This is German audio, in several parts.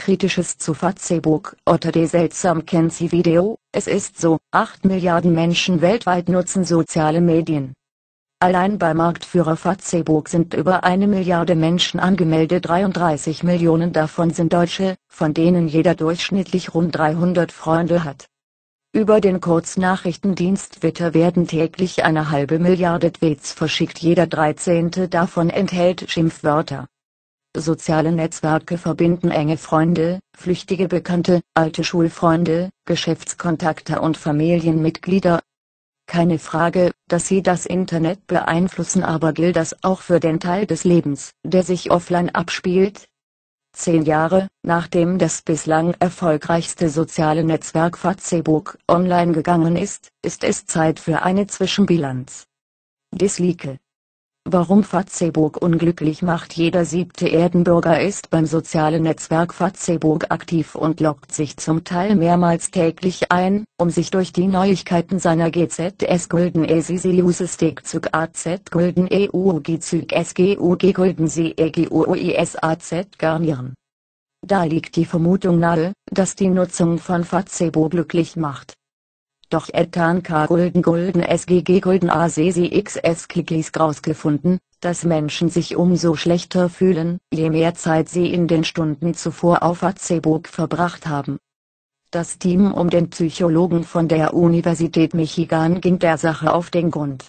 Kritisches zu Facebook. Otto seltsam kennt sie Video. Es ist so, 8 Milliarden Menschen weltweit nutzen soziale Medien. Allein bei Marktführer Facebook sind über 1 Milliarde Menschen angemeldet, 33 Millionen davon sind Deutsche, von denen jeder durchschnittlich rund 300 Freunde hat. Über den Kurznachrichtendienst Twitter werden täglich 1,5 Milliarde Tweets verschickt, jeder 13. davon enthält Schimpfwörter. Soziale Netzwerke verbinden enge Freunde, flüchtige Bekannte, alte Schulfreunde, Geschäftskontakte und Familienmitglieder. Keine Frage, dass sie das Internet beeinflussen, aber gilt das auch für den Teil des Lebens, der sich offline abspielt? 10 Jahre, nachdem das bislang erfolgreichste soziale Netzwerk Facebook online gegangen ist, ist es Zeit für eine Zwischenbilanz. Dislike. Warum Facebook unglücklich macht. Jeder 7. Erdenbürger ist beim sozialen Netzwerk Facebook aktiv und loggt sich zum Teil mehrmals täglich ein, um sich durch die Neuigkeiten seiner GZS Gulden Esisilusestig Zug AZ Gulden EUG Zug SGUG Gulden CEGUISAZ garnieren. Da liegt die Vermutung nahe, dass die Nutzung von Facebook glücklich macht. Doch Ethan K. Gulden SGG Gulden ACCXS Klikis rausgefunden, dass Menschen sich umso schlechter fühlen, je mehr Zeit sie in den Stunden zuvor auf Facebook verbracht haben. Das Team um den Psychologen von der Universität Michigan ging der Sache auf den Grund.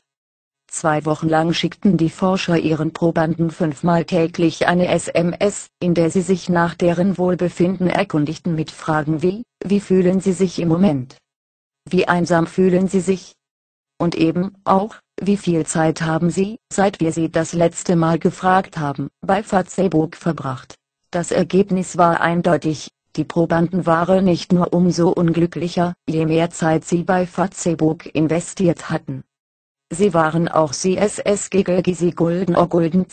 2 Wochen lang schickten die Forscher ihren Probanden 5-mal täglich eine SMS, in der sie sich nach deren Wohlbefinden erkundigten mit Fragen wie fühlen Sie sich im Moment? Wie einsam fühlen Sie sich? Und eben auch, wie viel Zeit haben Sie, seit wir Sie das letzte Mal gefragt haben, bei Facebook verbracht? Das Ergebnis war eindeutig, die Probanden waren nicht nur umso unglücklicher, je mehr Zeit sie bei Facebook investiert hatten. Sie waren auch CSSGGGC Gulden O Gulden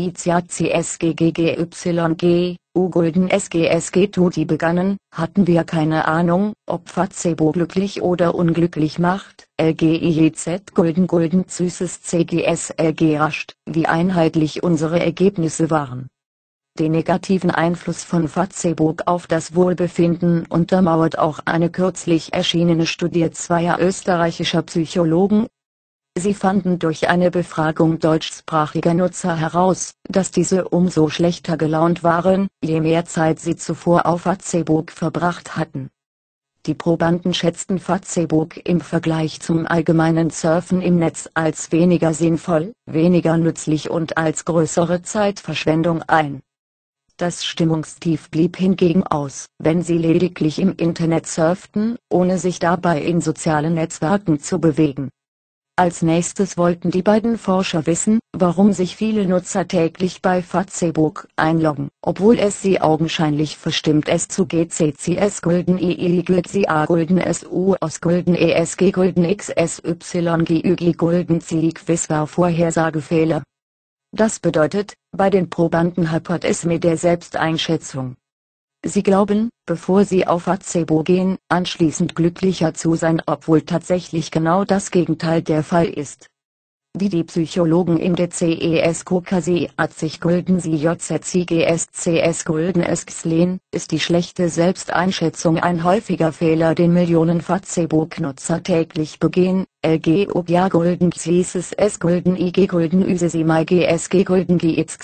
CICACSGGGYG, Gulden SGSG Tuti begannen, hatten wir keine Ahnung, ob Facebook glücklich oder unglücklich macht, LGIJZ Gulden Süßes CGSLG rascht, wie einheitlich unsere Ergebnisse waren. Den negativen Einfluss von Facebook auf das Wohlbefinden untermauert auch eine kürzlich erschienene Studie 2 österreichischer Psychologen. Sie fanden durch eine Befragung deutschsprachiger Nutzer heraus, dass diese umso schlechter gelaunt waren, je mehr Zeit sie zuvor auf Facebook verbracht hatten. Die Probanden schätzten Facebook im Vergleich zum allgemeinen Surfen im Netz als weniger sinnvoll, weniger nützlich und als größere Zeitverschwendung ein. Das Stimmungstief blieb hingegen aus, wenn sie lediglich im Internet surften, ohne sich dabei in sozialen Netzwerken zu bewegen. Als nächstes wollten die beiden Forscher wissen, warum sich viele Nutzer täglich bei Facebook einloggen, obwohl es sie augenscheinlich verstimmt es zu GCCS Gulden IIGCA Gulden SU aus Gulden ESG Gulden XSYGUG Gulden CIQUIS war Vorhersagefehler. Das bedeutet, bei den Probanden hapert es mit der Selbsteinschätzung. Sie glauben, bevor sie auf Facebook gehen, anschließend glücklicher zu sein, obwohl tatsächlich genau das Gegenteil der Fall ist. Wie die Psychologen im DCESQKC 80 Gulden CJZCGSCS Gulden SXLEN, ist die schlechte Selbsteinschätzung ein häufiger Fehler, den Millionen Facebook-Nutzer täglich begehen. LGOBIA Gulden XISS S Gulden IG Gulden ÜSESIMAI GSG Gulden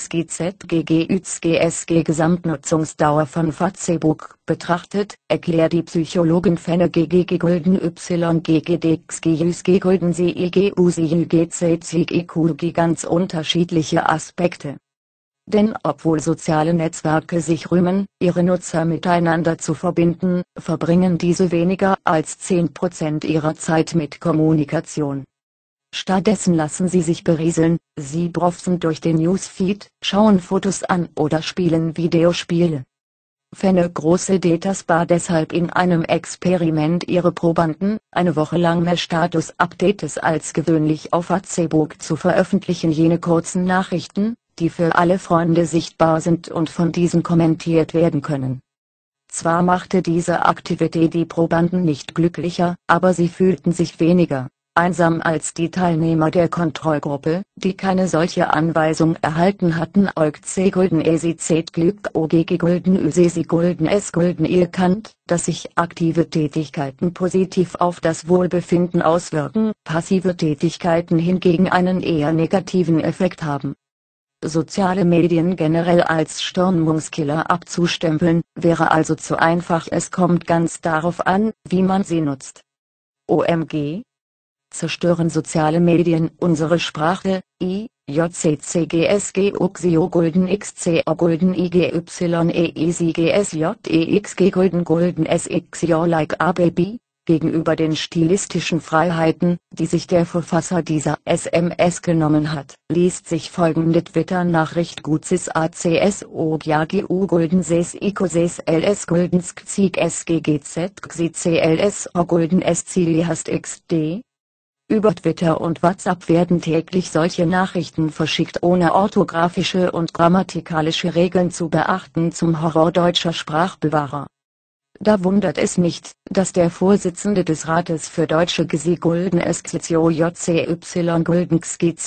GXGZ Gesamtnutzungsdauer von Facebook betrachtet, erklärt die Psychologin Fenne GGG Gulden YGGDXGUSG Gulden CIGUSIUGCZIGIQG ganz unterschiedliche Aspekte. Denn obwohl soziale Netzwerke sich rühmen, ihre Nutzer miteinander zu verbinden, verbringen diese weniger als 10% ihrer Zeit mit Kommunikation. Stattdessen lassen sie sich berieseln, sie browsen durch den Newsfeed, schauen Fotos an oder spielen Videospiele. Fenne große Datas bat deshalb in einem Experiment ihre Probanden, eine Woche lang mehr Status-Updates als gewöhnlich auf Facebook zu veröffentlichen, jene kurzen Nachrichten, die für alle Freunde sichtbar sind und von diesen kommentiert werden können. Zwar machte diese Aktivität die Probanden nicht glücklicher, aber sie fühlten sich weniger Einsam als die Teilnehmer der Kontrollgruppe, die keine solche Anweisung erhalten hatten, äugt C Gulden ESIZ Glück OGG Gulden ÜSESI Gulden S Gulden erkannt, dass sich aktive Tätigkeiten positiv auf das Wohlbefinden auswirken, passive Tätigkeiten hingegen einen eher negativen Effekt haben. Soziale Medien generell als Stimmungskiller abzustempeln, wäre also zu einfach. Es kommt ganz darauf an, wie man sie nutzt. OMG? Zerstören soziale Medien unsere Sprache? JCCGSG Uxio Gulden XCO Gulden IGYEISIGSJEXG Gulden SXJ like a baby? Gegenüber den stilistischen Freiheiten, die sich der Verfasser dieser SMS genommen hat, liest sich folgende Twitter-Nachricht gut cis ACS OGAGU Gulden SES ICO SES LS Gulden SKZIG SGGZ XI CLS O Gulden SCILIAST XD. Über Twitter und WhatsApp werden täglich solche Nachrichten verschickt, ohne orthografische und grammatikalische Regeln zu beachten, zum Horror deutscher Sprachbewahrer. Da wundert es nicht, dass der Vorsitzende des Rates für Deutsche GSI Gulden SXOJCY Gulden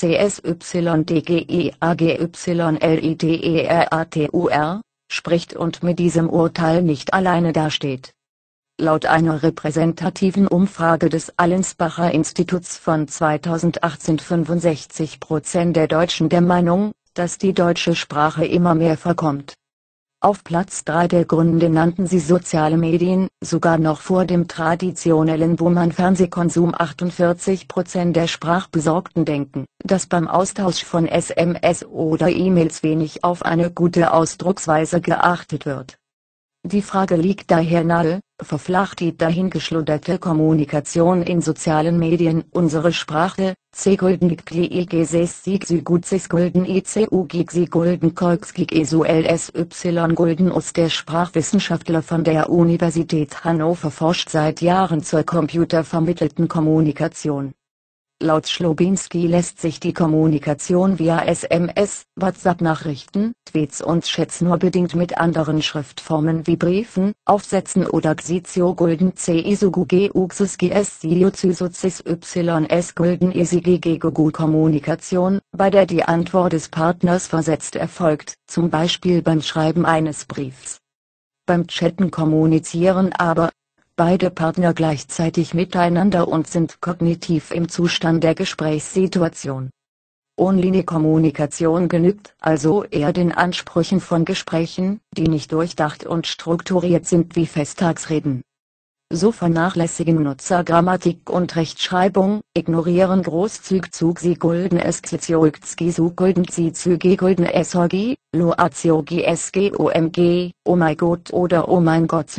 XGCSYDGEAGYLIDERATUR spricht und mit diesem Urteil nicht alleine dasteht. Laut einer repräsentativen Umfrage des Allensbacher Instituts von 2008 sind 65% der Deutschen der Meinung, dass die deutsche Sprache immer mehr verkommt. Auf Platz 3 der Gründe nannten sie soziale Medien, sogar noch vor dem traditionellen Boom an Fernsehkonsum. 48% der Sprachbesorgten denken, dass beim Austausch von SMS oder E-Mails wenig auf eine gute Ausdrucksweise geachtet wird. Die Frage liegt daher nahe, verflacht die dahingeschluderte Kommunikation in sozialen Medien unsere Sprache? C Gulden IGSES SIGSY GUTSIS Gulden ICU GIGSI Gulden KOIX GIGESU LSY Gulden US. Der Sprachwissenschaftler von der Universität Hannover forscht seit Jahren zur computervermittelten Kommunikation. Laut Schlobinski lässt sich die Kommunikation via SMS, WhatsApp-Nachrichten, Tweets und Chats nur bedingt mit anderen Schriftformen wie Briefen, Aufsätzen oder Xizio Gulden C Isugu GUXUS GS Siliozysocis YS Gulden ISIGG Kommunikation, bei der die Antwort des Partners versetzt erfolgt, zum Beispiel beim Schreiben eines Briefs. Beim Chatten kommunizieren aber beide Partner gleichzeitig miteinander und sind kognitiv im Zustand der Gesprächssituation. Online-Kommunikation genügt also eher den Ansprüchen von Gesprächen, die nicht durchdacht und strukturiert sind wie Festtagsreden. So vernachlässigen Nutzer Grammatik und Rechtschreibung, ignorieren großzügig sie Gulden SXZOXGI su Gulden ZZG Gulden SOGI, LOAZIOGI SGOMG, oh mein Gott oder oh mein Gott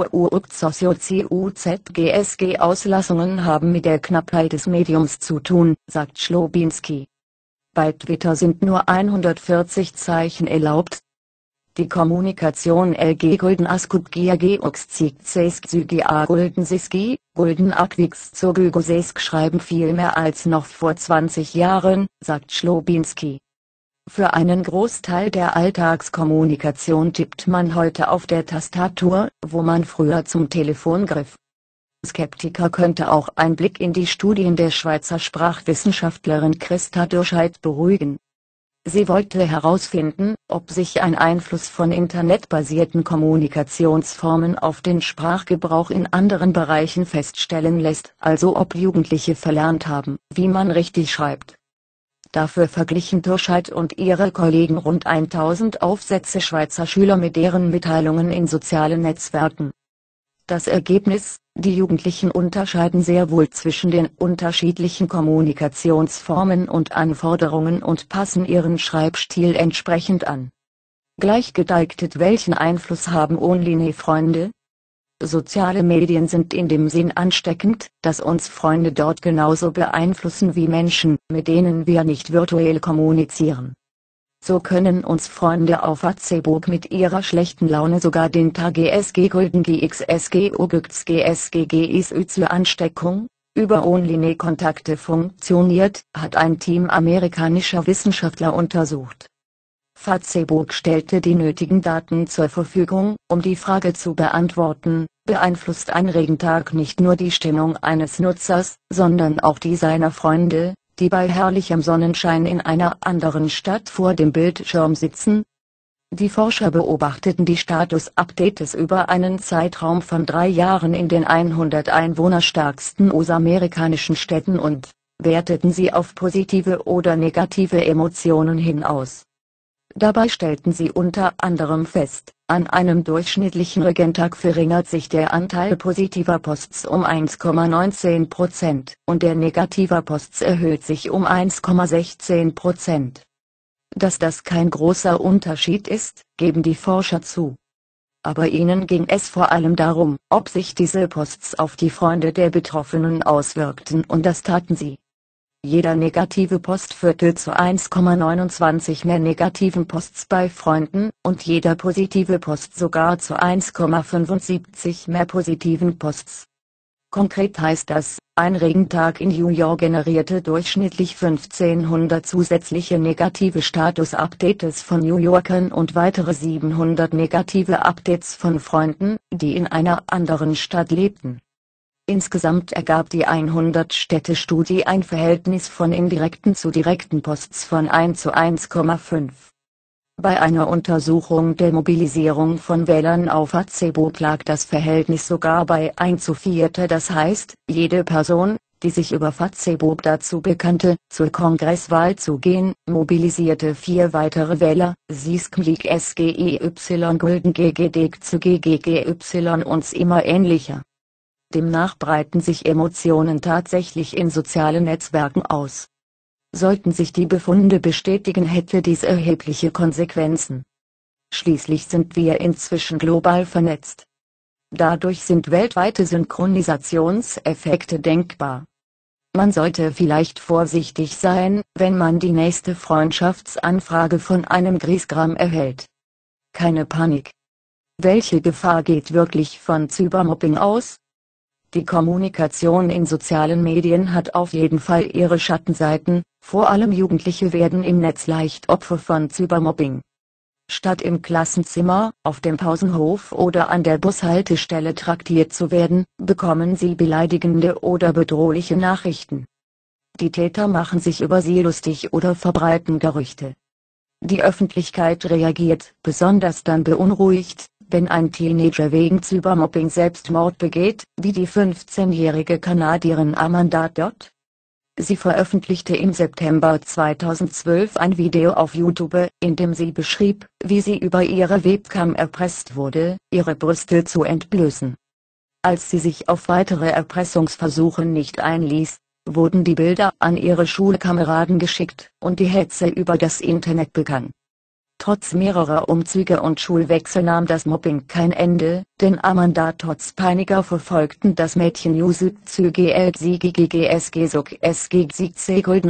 ZUZGSG Auslassungen haben mit der Knappheit des Mediums zu tun, sagt Schlobinski. Bei Twitter sind nur 140 Zeichen erlaubt. Die Kommunikation LG Gulden Askut GAG Oxzig CSGA Gulden Siski, Gulden Akwix zur Gygosesk schreiben viel mehr als noch vor 20 Jahren, sagt Schlobinski. Für einen Großteil der Alltagskommunikation tippt man heute auf der Tastatur, wo man früher zum Telefon griff. Skeptiker könnte auch ein Blick in die Studien der Schweizer Sprachwissenschaftlerin Christa Durscheid beruhigen. Sie wollte herausfinden, ob sich ein Einfluss von internetbasierten Kommunikationsformen auf den Sprachgebrauch in anderen Bereichen feststellen lässt, also ob Jugendliche verlernt haben, wie man richtig schreibt. Dafür verglichen Durscheid und ihre Kollegen rund 1000 Aufsätze Schweizer Schüler mit deren Mitteilungen in sozialen Netzwerken. Das Ergebnis: Die Jugendlichen unterscheiden sehr wohl zwischen den unterschiedlichen Kommunikationsformen und Anforderungen und passen ihren Schreibstil entsprechend an. Gleichgedeihtet. Welchen Einfluss haben Online-Freunde? Soziale Medien sind in dem Sinn ansteckend, dass uns Freunde dort genauso beeinflussen wie Menschen, mit denen wir nicht virtuell kommunizieren. So können uns Freunde auf Facebook mit ihrer schlechten Laune sogar den Tag GSG Gulden GXSG OGX GSGG ISÜ Ansteckung. Über Online-Kontakte funktioniert, hat ein Team amerikanischer Wissenschaftler untersucht. Facebook stellte die nötigen Daten zur Verfügung, um die Frage zu beantworten: beeinflusst ein Regentag nicht nur die Stimmung eines Nutzers, sondern auch die seiner Freunde, die bei herrlichem Sonnenschein in einer anderen Stadt vor dem Bildschirm sitzen. Die Forscher beobachteten die Status-Updates über einen Zeitraum von 3 Jahren in den 100 einwohnerstärksten US-amerikanischen Städten und werteten sie auf positive oder negative Emotionen hin aus. Dabei stellten sie unter anderem fest, an einem durchschnittlichen Regentag verringert sich der Anteil positiver Posts um 1,19% und der negativer Posts erhöht sich um 1,16%. Dass das kein großer Unterschied ist, geben die Forscher zu. Aber ihnen ging es vor allem darum, ob sich diese Posts auf die Freunde der Betroffenen auswirkten, und das taten sie. Jeder negative Post führte zu 1,29 mehr negativen Posts bei Freunden, und jeder positive Post sogar zu 1,75 mehr positiven Posts. Konkret heißt das, ein Regentag in New York generierte durchschnittlich 1500 zusätzliche negative Status-Updates von New Yorkern und weitere 700 negative Updates von Freunden, die in einer anderen Stadt lebten. Insgesamt ergab die 100-Städte-Studie ein Verhältnis von indirekten zu direkten Posts von 1 zu 1,5. Bei einer Untersuchung der Mobilisierung von Wählern auf Facebook lag das Verhältnis sogar bei 1 zu 4, das heißt, jede Person, die sich über Facebook dazu bekannte, zur Kongresswahl zu gehen, mobilisierte 4 weitere Wähler, Siskmlik SGEY Gulden GGDG zu GGGY uns immer ähnlicher. Demnach breiten sich Emotionen tatsächlich in sozialen Netzwerken aus. Sollten sich die Befunde bestätigen, hätte dies erhebliche Konsequenzen. Schließlich sind wir inzwischen global vernetzt. Dadurch sind weltweite Synchronisationseffekte denkbar. Man sollte vielleicht vorsichtig sein, wenn man die nächste Freundschaftsanfrage von einem Griesgram erhält. Keine Panik. Welche Gefahr geht wirklich von Cybermobbing aus? Die Kommunikation in sozialen Medien hat auf jeden Fall ihre Schattenseiten, vor allem Jugendliche werden im Netz leicht Opfer von Cybermobbing. Statt im Klassenzimmer, auf dem Pausenhof oder an der Bushaltestelle traktiert zu werden, bekommen sie beleidigende oder bedrohliche Nachrichten. Die Täter machen sich über sie lustig oder verbreiten Gerüchte. Die Öffentlichkeit reagiert, besonders dann beunruhigt, wenn ein Teenager wegen Cybermobbing Selbstmord begeht, wie die 15-jährige Kanadierin Amanda Dodd. Sie veröffentlichte im September 2012 ein Video auf YouTube, in dem sie beschrieb, wie sie über ihre Webcam erpresst wurde, ihre Brüste zu entblößen. Als sie sich auf weitere Erpressungsversuche nicht einließ, wurden die Bilder an ihre Schulkameraden geschickt, und die Hetze über das Internet begann. Trotz mehrerer Umzüge und Schulwechsel nahm das Mobbing kein Ende, denn Amanda Dodds Peiniger verfolgten das Mädchen Gulden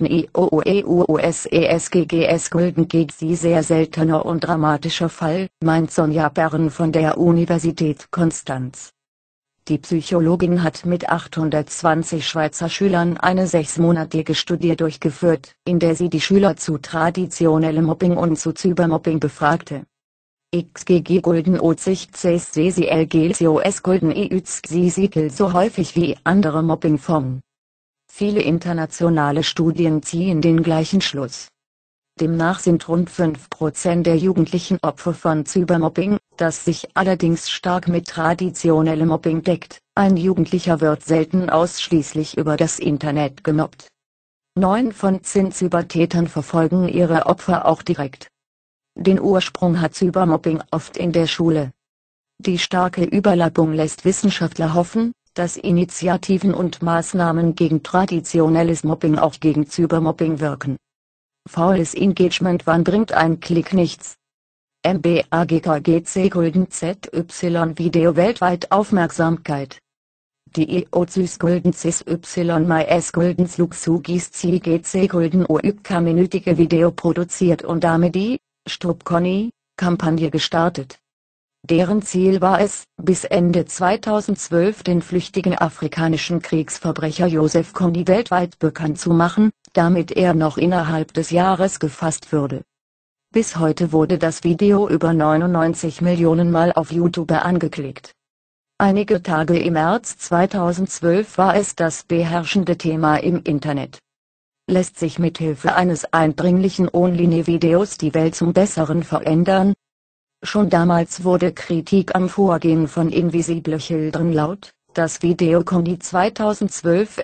Gulden sehr seltener und dramatischer Fall, meint Sonja Bern von der Universität Konstanz. Die Psychologin hat mit 820 Schweizer Schülern eine 6-monatige Studie durchgeführt, in der sie die Schüler zu traditionellem Mobbing und zu Cybermobbing befragte. XGG Gulden OCCSCLGLCOS Gulden EÜXGSIKL so häufig wie andere Mobbingformen. Viele internationale Studien ziehen den gleichen Schluss. Demnach sind rund 5% der Jugendlichen Opfer von Cybermobbing, das sich allerdings stark mit traditionellem Mobbing deckt. Ein Jugendlicher wird selten ausschließlich über das Internet gemobbt. 9 von 10 Cybertätern verfolgen ihre Opfer auch direkt. Den Ursprung hat Cybermobbing oft in der Schule. Die starke Überlappung lässt Wissenschaftler hoffen, dass Initiativen und Maßnahmen gegen traditionelles Mobbing auch gegen Cybermobbing wirken. Faules Engagement. Wann bringt ein Klick nichts? MBAGKGC Gulden ZY Video weltweit Aufmerksamkeit. Die EOCys Gulden CSY MyS Guldens Luxugis CGC Gulden OYK-minütige Video produziert und damit die Stop Conny-Kampagne gestartet. Deren Ziel war es, bis Ende 2012 den flüchtigen afrikanischen Kriegsverbrecher Joseph Kony weltweit bekannt zu machen, damit er noch innerhalb des Jahres gefasst würde. Bis heute wurde das Video über 99 Millionen Mal auf YouTube angeklickt. Einige Tage im März 2012 war es das beherrschende Thema im Internet. Lässt sich mithilfe eines eindringlichen Online-Videos die Welt zum Besseren verändern? Schon damals wurde Kritik am Vorgehen von Invisible Children laut. Das Video Conny 2012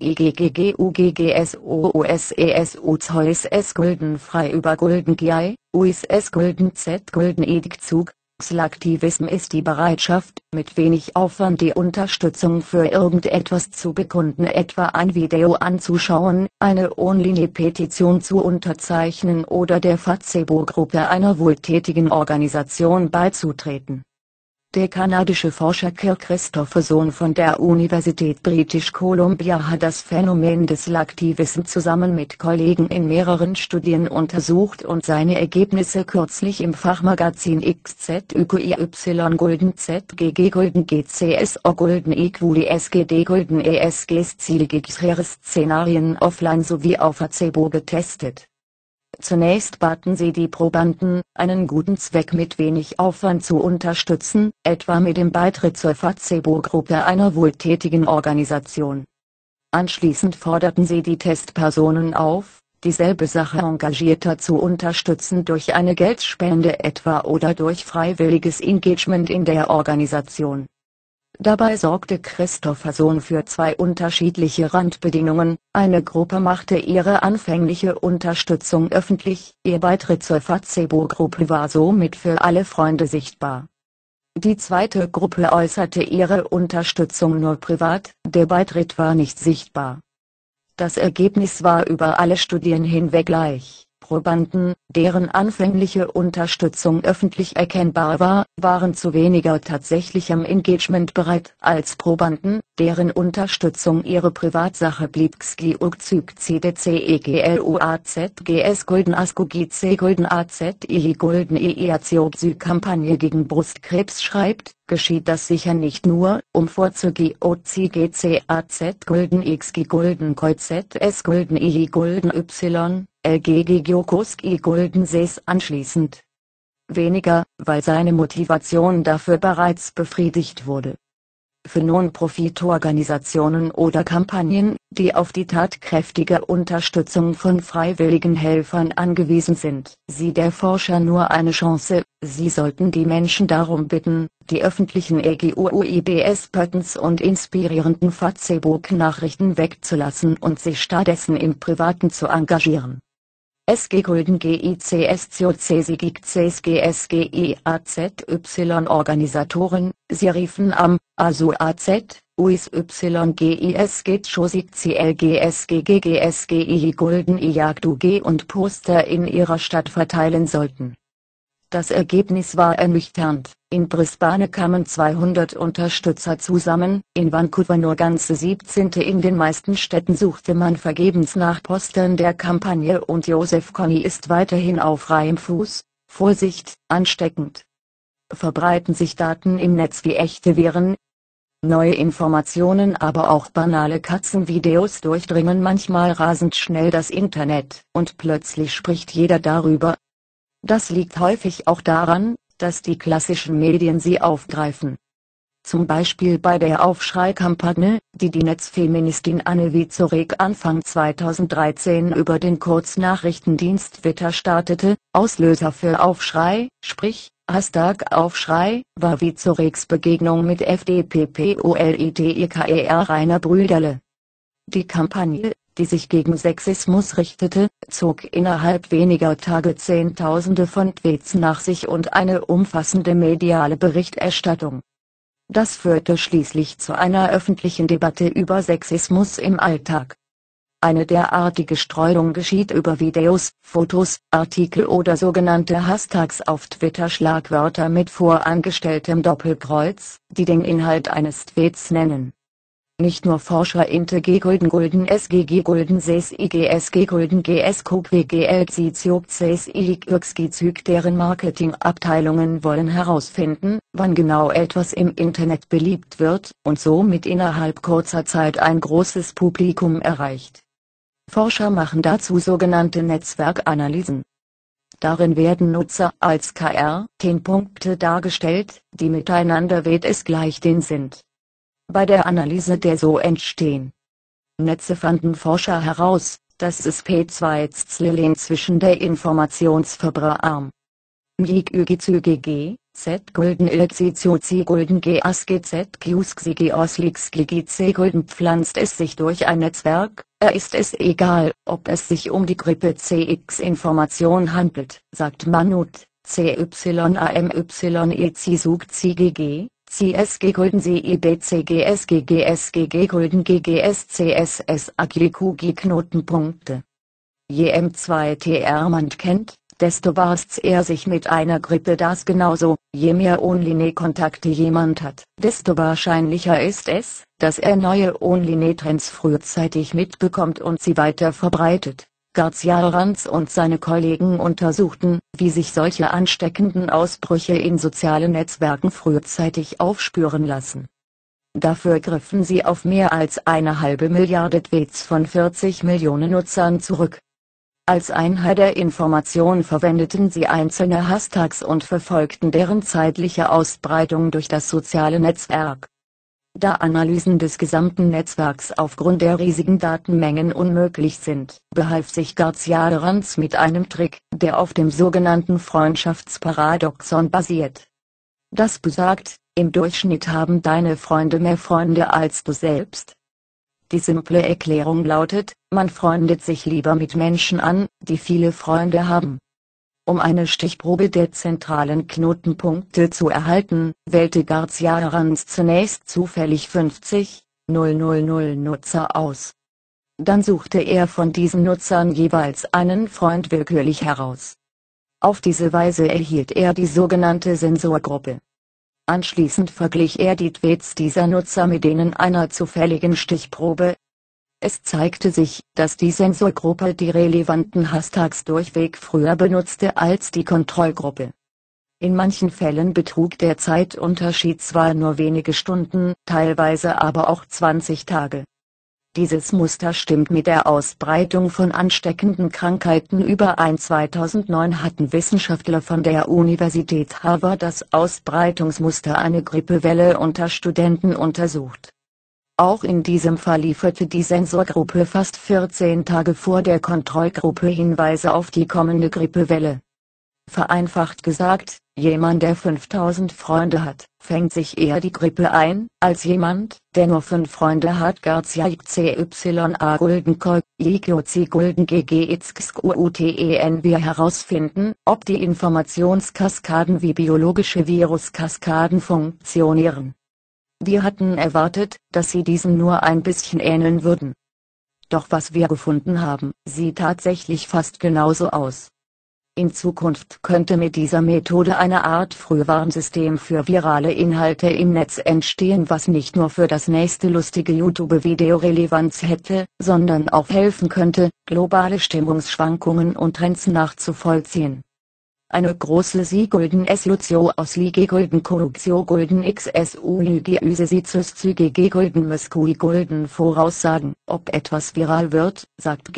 LGEGGUGGSOOSESU Zeus S Gulden frei über Gulden GI, UIS S Gulden Z Gulden Edikzug. Aktivism ist die Bereitschaft, mit wenig Aufwand die Unterstützung für irgendetwas zu bekunden, etwa ein Video anzuschauen, eine Online-Petition zu unterzeichnen oder der Facebook-Gruppe einer wohltätigen Organisation beizutreten. Der kanadische Forscher Kirk Christopherson von der Universität British Columbia hat das Phänomen des Aktivism zusammen mit Kollegen in mehreren Studien untersucht und seine Ergebnisse kürzlich im Fachmagazin XZÜQIY Gulden ZGG Gulden GCSO Gulden EQUI SGD Gulden ESG Szenarien offline sowie auf Facebook getestet. Zunächst baten sie die Probanden, einen guten Zweck mit wenig Aufwand zu unterstützen, etwa mit dem Beitritt zur Facebook-Gruppe einer wohltätigen Organisation. Anschließend forderten sie die Testpersonen auf, dieselbe Sache engagierter zu unterstützen durch eine Geldspende etwa oder durch freiwilliges Engagement in der Organisation. Dabei sorgte Christopherson für zwei unterschiedliche Randbedingungen: Eine Gruppe machte ihre anfängliche Unterstützung öffentlich, ihr Beitritt zur Facebook-Gruppe war somit für alle Freunde sichtbar. Die zweite Gruppe äußerte ihre Unterstützung nur privat, der Beitritt war nicht sichtbar. Das Ergebnis war über alle Studien hinweg gleich. Probanden, deren anfängliche Unterstützung öffentlich erkennbar war, waren zu weniger tatsächlichem Engagement bereit als Probanden, deren Unterstützung ihre Privatsache blieb. XGUCDCEGLUAZGS Gulden ASCOGC Gulden AZI Gulden EIACOPSY Kampagne gegen Brustkrebs schreibt, geschieht das sicher nicht nur, um vorzugehen. OCGCAZ Gulden XG Gulden KZS Gulden EI Gulden Y, LGG Giokoski Gulden SES anschließend. Weniger, weil seine Motivation dafür bereits befriedigt wurde. Für Non-Profit-Organisationen oder Kampagnen, die auf die tatkräftige Unterstützung von freiwilligen Helfern angewiesen sind, sieht der Forscher nur eine Chance. Sie sollten die Menschen darum bitten, die öffentlichen EGUIBS-Buttons und inspirierenden Facebook-Nachrichten wegzulassen und sich stattdessen im Privaten zu engagieren. SG Gulden GICSCOCSGSGIAZY Organisatoren, sie riefen am ASUAZ, UISYGISG CLGSGGGSGI Gulden IAGDUG und Poster in ihrer Stadt verteilen sollten. Das Ergebnis war ernüchternd. In Brisbane kamen 200 Unterstützer zusammen, in Vancouver nur ganze 17. In den meisten Städten suchte man vergebens nach Postern der Kampagne und Joseph Kony ist weiterhin auf freiem Fuß. Vorsicht, ansteckend. Verbreiten sich Daten im Netz wie echte Viren? Neue Informationen, aber auch banale Katzenvideos durchdringen manchmal rasend schnell das Internet, und plötzlich spricht jeder darüber. Das liegt häufig auch daran, dass die klassischen Medien sie aufgreifen. Zum Beispiel bei der Aufschrei-Kampagne, die die Netzfeministin Anne Wieczorek Anfang 2013 über den Kurznachrichtendienst Twitter startete. Auslöser für Aufschrei, sprich #Aufschrei, war Wieczoreks Begegnung mit FDP-Politiker Rainer Brüderle. Die Kampagne, die sich gegen Sexismus richtete, zog innerhalb weniger Tage Zehntausende von Tweets nach sich und eine umfassende mediale Berichterstattung. Das führte schließlich zu einer öffentlichen Debatte über Sexismus im Alltag. Eine derartige Streuung geschieht über Videos, Fotos, Artikel oder sogenannte Hashtags auf Twitter, Schlagwörter mit vorangestelltem Doppelkreuz, die den Inhalt eines Tweets nennen. Nicht nur Forscher INTG Gulden SGG Gulden SES IGSG Gulden GSQGGLCIOC deren Marketingabteilungen wollen herausfinden, wann genau etwas im Internet beliebt wird, und somit innerhalb kurzer Zeit ein großes Publikum erreicht. Forscher machen dazu sogenannte Netzwerkanalysen. Darin werden Nutzer als KR-10-Punkte dargestellt, die miteinander WS-gleich sind. Bei der Analyse der so entstehen Netze fanden Forscher heraus, dass es P2-Zlillen zwischen der Informationsverbrauch MIG-UGZÜGG, Z Gulden Ilzizozi Gulden GASGZ Qsgzi Oslixgligc Gulden pflanzt es sich durch ein Netzwerk, ist es egal, ob es sich um die Grippe CX-Information handelt, sagt Manut, CYAMYECSUG CSG Gulden CIBCGSGGSGG Gulden GGSCSS AGLQG Knotenpunkte. Je M2TR man kennt, desto war's er sich mit einer Grippe das genauso, je mehr Online-Kontakte jemand hat, desto wahrscheinlicher ist es, dass er neue Online-Trends frühzeitig mitbekommt und sie weiter verbreitet. Garcia-Ranz und seine Kollegen untersuchten, wie sich solche ansteckenden Ausbrüche in sozialen Netzwerken frühzeitig aufspüren lassen. Dafür griffen sie auf mehr als 1,5 Milliarde Tweets von 40 Millionen Nutzern zurück. Als Einheit der Information verwendeten sie einzelne Hashtags und verfolgten deren zeitliche Ausbreitung durch das soziale Netzwerk. Da Analysen des gesamten Netzwerks aufgrund der riesigen Datenmengen unmöglich sind, behalf sich Garcia-Ranz mit einem Trick, der auf dem sogenannten Freundschaftsparadoxon basiert. Das besagt, im Durchschnitt haben deine Freunde mehr Freunde als du selbst. Die simple Erklärung lautet, man freundet sich lieber mit Menschen an, die viele Freunde haben. Um eine Stichprobe der zentralen Knotenpunkte zu erhalten, wählte Garcia-Ranz zunächst zufällig 50.000 Nutzer aus. Dann suchte er von diesen Nutzern jeweils einen Freund willkürlich heraus. Auf diese Weise erhielt er die sogenannte Sensorgruppe. Anschließend verglich er die Tweets dieser Nutzer mit denen einer zufälligen Stichprobe. Es zeigte sich, dass die Sensorgruppe die relevanten Hashtags durchweg früher benutzte als die Kontrollgruppe. In manchen Fällen betrug der Zeitunterschied zwar nur wenige Stunden, teilweise aber auch 20 Tage. Dieses Muster stimmt mit der Ausbreitung von ansteckenden Krankheiten überein. 2009 hatten Wissenschaftler von der Universität Harvard das Ausbreitungsmuster einer Grippewelle unter Studenten untersucht. Auch in diesem Fall lieferte die Sensorgruppe fast 14 Tage vor der Kontrollgruppe Hinweise auf die kommende Grippewelle. Vereinfacht gesagt, jemand, der 5000 Freunde hat, fängt sich eher die Grippe ein, als jemand, der nur 5 Freunde hat. Garcia-CYA Gulden Kolk, IQC Gulden GGXQUTEN. Wir herausfinden, ob die Informationskaskaden wie biologische Viruskaskaden funktionieren. Wir hatten erwartet, dass sie diesen nur ein bisschen ähneln würden. Doch was wir gefunden haben, sieht tatsächlich fast genauso aus. In Zukunft könnte mit dieser Methode eine Art Frühwarnsystem für virale Inhalte im Netz entstehen, was nicht nur für das nächste lustige YouTube-Video Relevanz hätte, sondern auch helfen könnte, globale Stimmungsschwankungen und Trends nachzuvollziehen. Eine große Sigulden Eslutio aus Lige Gulden Korruptio Gulden XSU Lüge Üsesizus Züge Gulden Muskui Gulden Voraussagen, ob etwas viral wird, sagt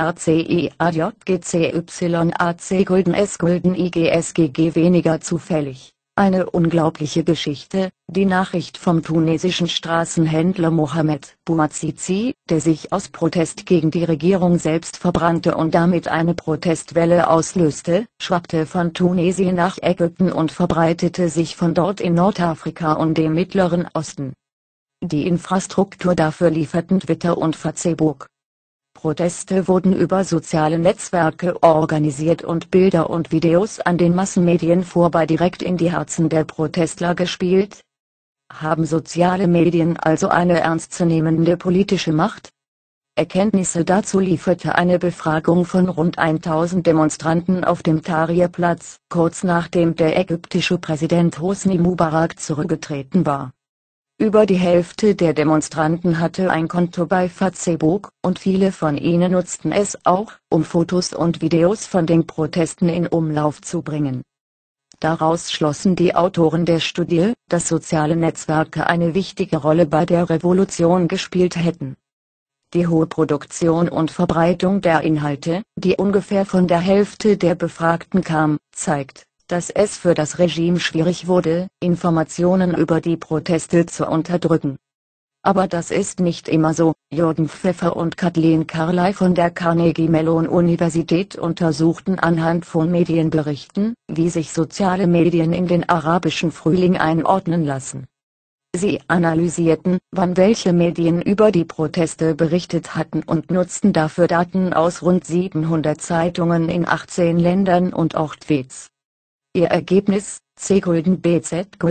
GARCEAJGCYAC Gulden S Gulden IGSGG weniger zufällig. Eine unglaubliche Geschichte, die Nachricht vom tunesischen Straßenhändler Mohamed Bouazizi, der sich aus Protest gegen die Regierung selbst verbrannte und damit eine Protestwelle auslöste, schwappte von Tunesien nach Ägypten und verbreitete sich von dort in Nordafrika und dem Mittleren Osten. Die Infrastruktur dafür lieferten Twitter und Facebook. Proteste wurden über soziale Netzwerke organisiert und Bilder und Videos an den Massenmedien vorbei direkt in die Herzen der Protestler gespielt. Haben soziale Medien also eine ernstzunehmende politische Macht? Erkenntnisse dazu lieferte eine Befragung von rund 1000 Demonstranten auf dem Tahrir-Platz, kurz nachdem der ägyptische Präsident Hosni Mubarak zurückgetreten war. Über die Hälfte der Demonstranten hatte ein Konto bei Facebook, und viele von ihnen nutzten es auch, um Fotos und Videos von den Protesten in Umlauf zu bringen. Daraus schlossen die Autoren der Studie, dass soziale Netzwerke eine wichtige Rolle bei der Revolution gespielt hätten. Die hohe Produktion und Verbreitung der Inhalte, die ungefähr von der Hälfte der Befragten kam, zeigt, dass es für das Regime schwierig wurde, Informationen über die Proteste zu unterdrücken. Aber das ist nicht immer so. Jürgen Pfeffer und Kathleen Carley von der Carnegie Mellon Universität untersuchten anhand von Medienberichten, wie sich soziale Medien in den arabischen Frühling einordnen lassen. Sie analysierten, wann welche Medien über die Proteste berichtet hatten und nutzten dafür Daten aus rund 700 Zeitungen in 18 Ländern und auch Tweets. Ihr Ergebnis: C-Gulden-BZ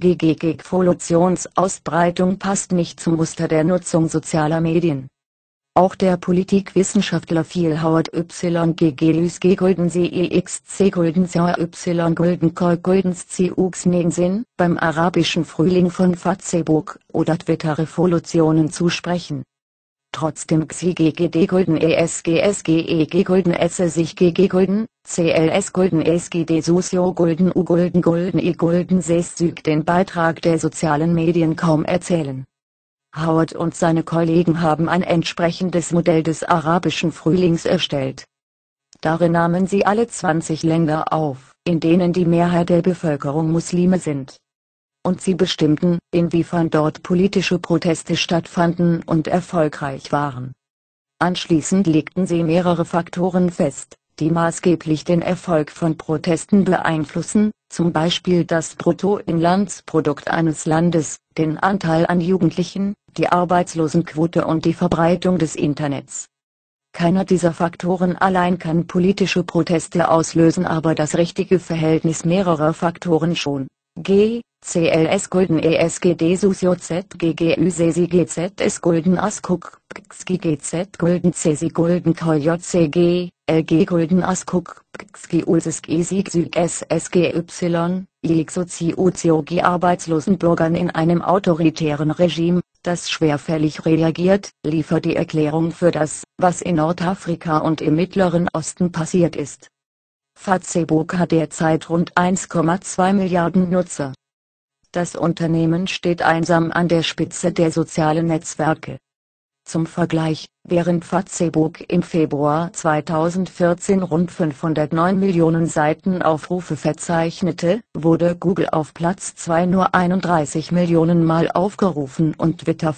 Gulden-IGG-Evolutionsausbreitung passt nicht zum Muster der Nutzung sozialer Medien. Auch der Politikwissenschaftler Phil Howard YGG Gulden CEXC Gulden Y Gulden Koi Guldens CUX Negensinn beim arabischen Frühling von Facebook oder Twitter-Revolutionen zu sprechen. Trotzdem XIGGD Gulden ESGSGEG Gulden esse sich GG Gulden, CLS Gulden SGD Socio Gulden U Gulden Gulden I Gulden Seszyg den Beitrag der sozialen Medien kaum erzählen. Howard und seine Kollegen haben ein entsprechendes Modell des arabischen Frühlings erstellt. Darin nahmen sie alle 20 Länder auf, in denen die Mehrheit der Bevölkerung Muslime sind. Und sie bestimmten, inwiefern dort politische Proteste stattfanden und erfolgreich waren. Anschließend legten sie mehrere Faktoren fest, die maßgeblich den Erfolg von Protesten beeinflussen, zum Beispiel das Bruttoinlandsprodukt eines Landes, den Anteil an Jugendlichen, die Arbeitslosenquote und die Verbreitung des Internets. Keiner dieser Faktoren allein kann politische Proteste auslösen, aber das richtige Verhältnis mehrerer Faktoren schon. G. CLS Gulden ESGD Socio Z GGÜ SESI GZS Gulden ASKUK PXGI GZ Gulden CESI Gulden KJCG LG Gulden ASKUK PXGI ULSISG SIG SSGY ILIG Sozi Arbeitslosenbürgern in einem autoritären Regime, das schwerfällig reagiert, liefert die Erklärung für das, was in Nordafrika und im Mittleren Osten passiert ist. Facebook hat derzeit rund 1,2 Milliarden Nutzer. Das Unternehmen steht einsam an der Spitze der sozialen Netzwerke. Zum Vergleich, während Facebook im Februar 2014 rund 509 Millionen Seitenaufrufe verzeichnete, wurde Google auf Platz 2 nur 31 Millionen Mal aufgerufen und Twitter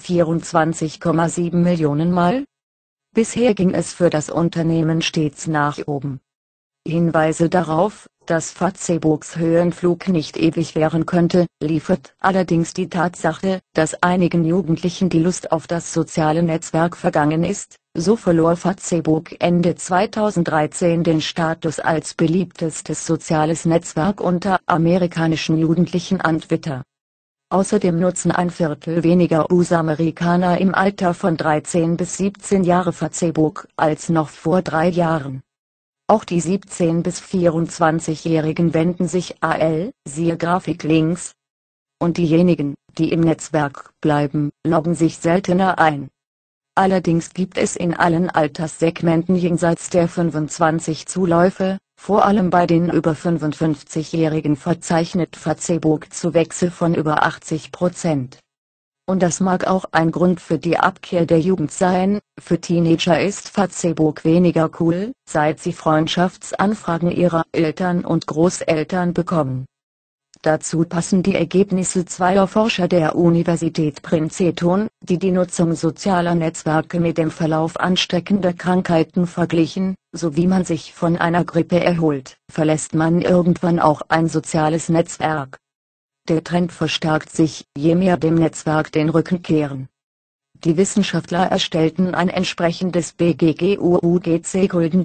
24,7 Millionen Mal. Bisher ging es für das Unternehmen stets nach oben. Hinweise darauf, dass Facebooks Höhenflug nicht ewig währen könnte, liefert allerdings die Tatsache, dass einigen Jugendlichen die Lust auf das soziale Netzwerk vergangen ist. So verlor Facebook Ende 2013 den Status als beliebtestes soziales Netzwerk unter amerikanischen Jugendlichen an Twitter. Außerdem nutzen ein Viertel weniger US-Amerikaner im Alter von 13 bis 17 Jahre Facebook als noch vor 3 Jahren. Auch die 17- bis 24-Jährigen wenden sich siehe Grafik links. Und diejenigen, die im Netzwerk bleiben, loggen sich seltener ein. Allerdings gibt es in allen Alterssegmenten jenseits der 25 Zuläufe, vor allem bei den über 55-Jährigen verzeichnet Facebook Zuwächse von über 80%. Und das mag auch ein Grund für die Abkehr der Jugend sein. Für Teenager ist Facebook weniger cool, seit sie Freundschaftsanfragen ihrer Eltern und Großeltern bekommen. Dazu passen die Ergebnisse zweier Forscher der Universität Princeton, die die Nutzung sozialer Netzwerke mit dem Verlauf ansteckender Krankheiten verglichen. So wie man sich von einer Grippe erholt, verlässt man irgendwann auch ein soziales Netzwerk. Der Trend verstärkt sich, je mehr dem Netzwerk den Rücken kehren. Die Wissenschaftler erstellten ein entsprechendes BGGUUGC Gulden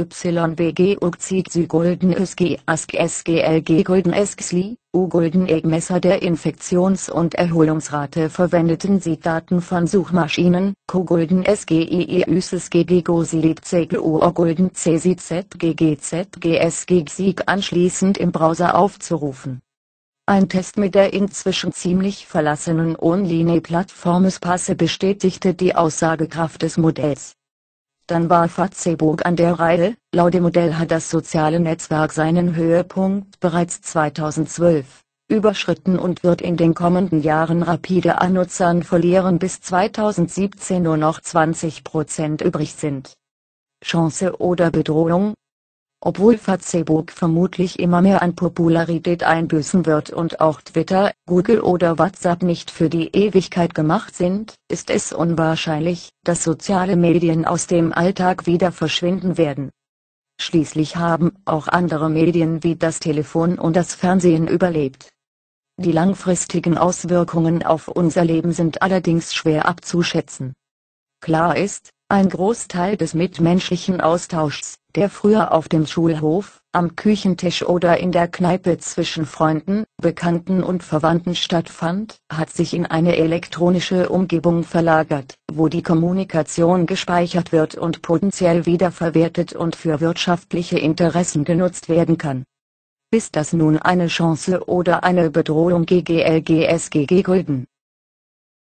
GGY BGUGC Gulden ÖSG ASG SGLG Gulden SGSLI, Gulden EG-Messer der Infektions- und Erholungsrate. Verwendeten sie Daten von Suchmaschinen, Gulden SGIE ÜSSGG GOSILIT CGU Gulden CSIZ GGZ GSG GSIG anschließend im Browser aufzurufen. Ein Test mit der inzwischen ziemlich verlassenen Online-Plattform Space bestätigte die Aussagekraft des Modells. Dann war Facebook an der Reihe. Laut dem Modell hat das soziale Netzwerk seinen Höhepunkt bereits 2012. überschritten und wird in den kommenden Jahren rapide an Nutzern verlieren, bis 2017 nur noch 20% übrig sind. Chance oder Bedrohung? Obwohl Facebook vermutlich immer mehr an Popularität einbüßen wird und auch Twitter, Google oder WhatsApp nicht für die Ewigkeit gemacht sind, ist es unwahrscheinlich, dass soziale Medien aus dem Alltag wieder verschwinden werden. Schließlich haben auch andere Medien wie das Telefon und das Fernsehen überlebt. Die langfristigen Auswirkungen auf unser Leben sind allerdings schwer abzuschätzen. Klar ist, ein Großteil des mitmenschlichen Austauschs, der früher auf dem Schulhof, am Küchentisch oder in der Kneipe zwischen Freunden, Bekannten und Verwandten stattfand, hat sich in eine elektronische Umgebung verlagert, wo die Kommunikation gespeichert wird und potenziell wiederverwertet und für wirtschaftliche Interessen genutzt werden kann. Ist das nun eine Chance oder eine Bedrohung? GGLGSGG Gulden